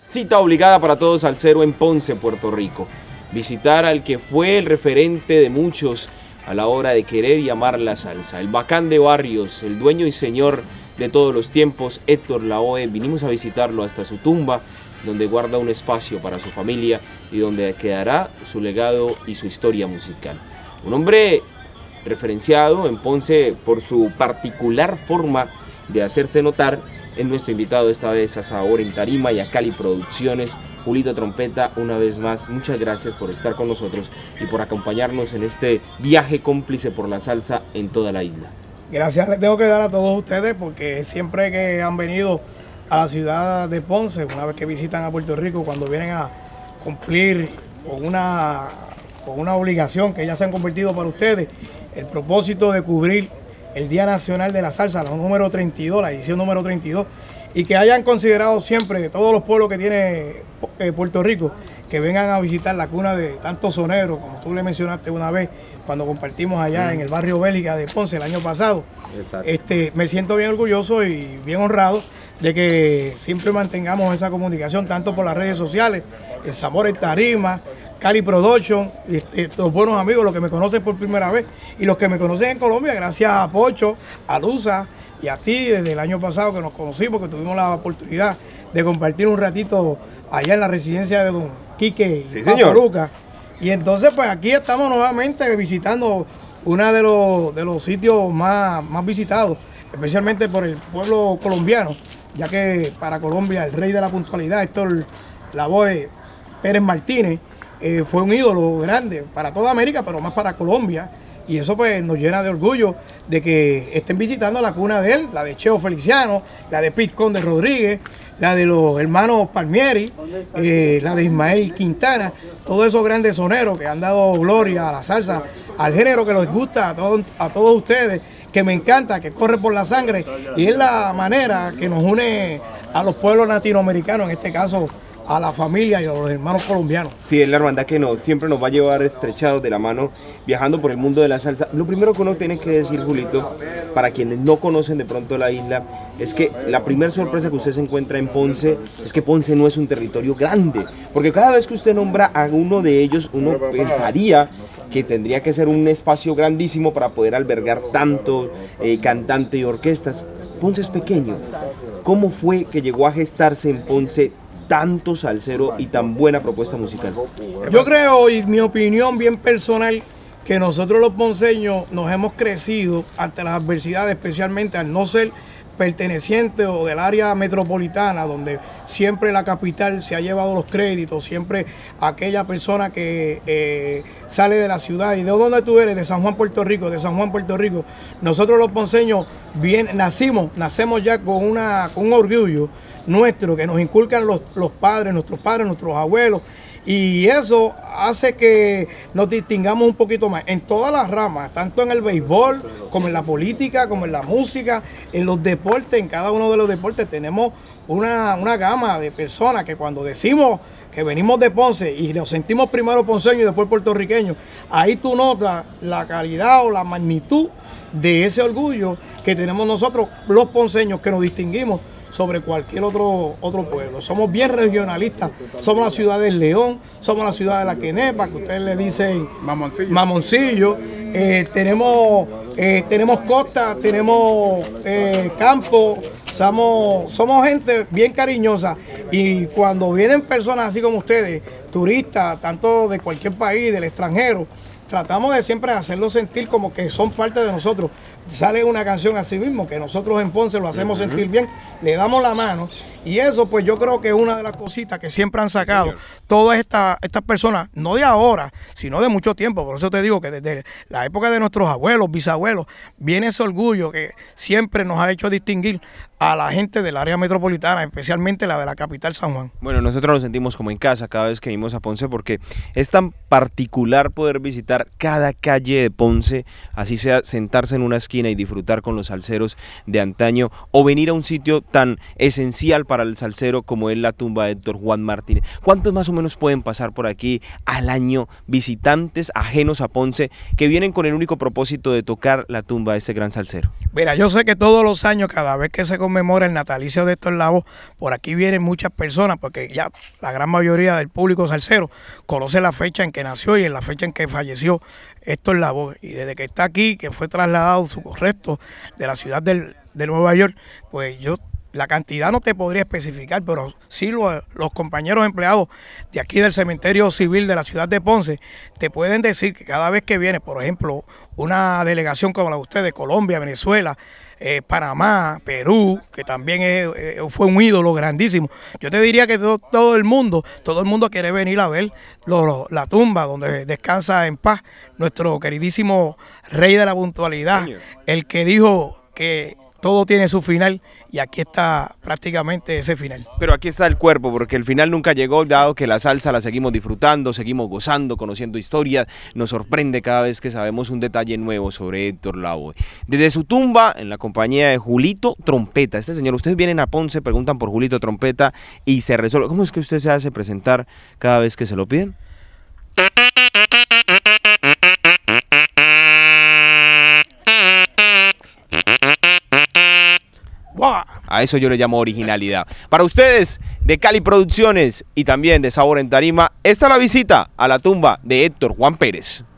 Cita obligada para todos salsero en Ponce, Puerto Rico. Visitar al que fue el referente de muchos a la hora de querer y amar la salsa. El bacán de barrios, el dueño y señor de todos los tiempos, Héctor Lavoe. Vinimos a visitarlo hasta su tumba, donde guarda un espacio para su familia y donde quedará su legado y su historia musical. Un hombre referenciado en Ponce por su particular forma de hacerse notar. Es nuestro invitado esta vez a Sabor en Tarima y a Cali Producciones. Julito Trompeta, una vez más, muchas gracias por estar con nosotros y por acompañarnos en este viaje cómplice por la salsa en toda la isla. Gracias les tengo que dar a todos ustedes porque siempre que han venido a la ciudad de Ponce, una vez que visitan a Puerto Rico, cuando vienen a cumplir con una obligación que ya se han convertido para ustedes, el propósito de cubrir el Día Nacional de la Salsa, la número 32, la edición número 32, y que hayan considerado siempre de todos los pueblos que tiene Puerto Rico, que vengan a visitar la cuna de tantos soneros, como tú le mencionaste una vez, cuando compartimos allá en el barrio Bélica de Ponce el año pasado. Me siento bien orgulloso y bien honrado de que siempre mantengamos esa comunicación, tanto por las redes sociales, el Sabor en Tarima, Cali Production, los buenos amigos, los que me conocen por primera vez y los que me conocen en Colombia, gracias a Pocho, a Luza y a ti desde el año pasado que nos conocimos, que tuvimos la oportunidad de compartir un ratito allá en la residencia de don Quique y Papo Lucas. Y entonces pues aquí estamos nuevamente visitando uno de los sitios más visitados, especialmente por el pueblo colombiano, ya que para Colombia el rey de la puntualidad, Héctor Lavoe Pérez Martínez, fue un ídolo grande para toda América, pero más para Colombia. Y eso pues nos llena de orgullo de que estén visitando la cuna de él, la de Cheo Feliciano, la de Pete Conde Rodríguez, la de los hermanos Palmieri, la de Ismael Quintana, todos esos grandes soneros que han dado gloria a la salsa, al género que les gusta a todos ustedes, que me encanta, que corre por la sangre, y es la manera que nos une a los pueblos latinoamericanos, en este caso a la familia y a los hermanos colombianos. Sí, es la hermandad que siempre nos va a llevar estrechados de la mano, viajando por el mundo de la salsa. Lo primero que uno tiene que decir, Julito, para quienes no conocen de pronto la isla, es que la primera sorpresa que usted se encuentra en Ponce es que Ponce no es un territorio grande, porque cada vez que usted nombra a uno de ellos, uno pensaría que tendría que ser un espacio grandísimo para poder albergar tanto cantante y orquestas. Ponce es pequeño. ¿Cómo fue que llegó a gestarse en Ponce tanto salsero y tan buena propuesta musical? Yo creo, y mi opinión bien personal, que nosotros los ponceños nos hemos crecido ante las adversidades, especialmente al no ser perteneciente o del área metropolitana, donde siempre la capital se ha llevado los créditos, siempre aquella persona que sale de la ciudad. ¿Y de dónde tú eres? De San Juan, Puerto Rico, de San Juan, Puerto Rico. Nosotros los ponceños nacemos ya con un orgullo nuestro que nos inculcan los padres, nuestros abuelos, y eso hace que nos distingamos un poquito más en todas las ramas, tanto en el béisbol, como en la política, como en la música, en los deportes. En cada uno de los deportes tenemos una gama de personas que cuando decimos que venimos de Ponce y nos sentimos primero ponceños y después puertorriqueños, ahí tú notas la calidad o la magnitud de ese orgullo que tenemos nosotros los ponceños, que nos distinguimos sobre cualquier otro pueblo. Somos bien regionalistas, somos la ciudad del León, somos la ciudad de la Quenepa, que ustedes le dicen Mamoncillo. Tenemos costa, tenemos campo, somos gente bien cariñosa, y cuando vienen personas así como ustedes, turistas, tanto de cualquier país, del extranjero, tratamos de siempre hacerlos sentir como que son parte de nosotros. Sale una canción así mismo, que nosotros en Ponce lo hacemos sentir bien, le damos la mano, y eso pues yo creo que es una de las cositas que siempre han sacado todas estas personas, no de ahora, sino de mucho tiempo. Por eso te digo que desde la época de nuestros abuelos, bisabuelos, viene ese orgullo que siempre nos ha hecho distinguir a la gente del área metropolitana, especialmente la de la capital San Juan. Bueno, nosotros nos sentimos como en casa cada vez que venimos a Ponce, porque es tan particular poder visitar cada calle de Ponce, así sea sentarse en una esquina esquina y disfrutar con los salseros de antaño, o venir a un sitio tan esencial para el salsero como es la tumba de Héctor Juan Martínez? ¿Cuántos más o menos pueden pasar por aquí al año visitantes ajenos a Ponce que vienen con el único propósito de tocar la tumba de ese gran salsero? Mira, yo sé que todos los años, cada vez que se conmemora el natalicio de Héctor Lavoe, por aquí vienen muchas personas, porque ya la gran mayoría del público salsero conoce la fecha en que nació y en la fecha en que falleció Héctor Lavoe. Y desde que está aquí, que fue trasladado su resto de la ciudad de Nueva York, pues la cantidad no te podría especificar, pero sí los compañeros empleados de aquí del cementerio civil de la ciudad de Ponce te pueden decir que cada vez que viene, por ejemplo, una delegación como la de ustedes, Colombia, Venezuela, Panamá, Perú, que también fue un ídolo grandísimo. Yo te diría que todo el mundo quiere venir a ver la tumba donde descansa en paz nuestro queridísimo rey de la puntualidad, el que dijo que todo tiene su final, y aquí está prácticamente ese final. Pero aquí está el cuerpo, porque el final nunca llegó, dado que la salsa la seguimos disfrutando, seguimos gozando, conociendo historias. Nos sorprende cada vez que sabemos un detalle nuevo sobre Héctor Lavoe. Desde su tumba, en la compañía de Julito Trompeta. Este señor, ustedes vienen a Ponce, preguntan por Julito Trompeta y se resuelve. ¿Cómo es que usted se hace presentar cada vez que se lo piden? A eso yo le llamo originalidad. Para ustedes, de Cali Producciones y también de Sabor en Tarima, esta es la visita a la tumba de Héctor Juan Pérez.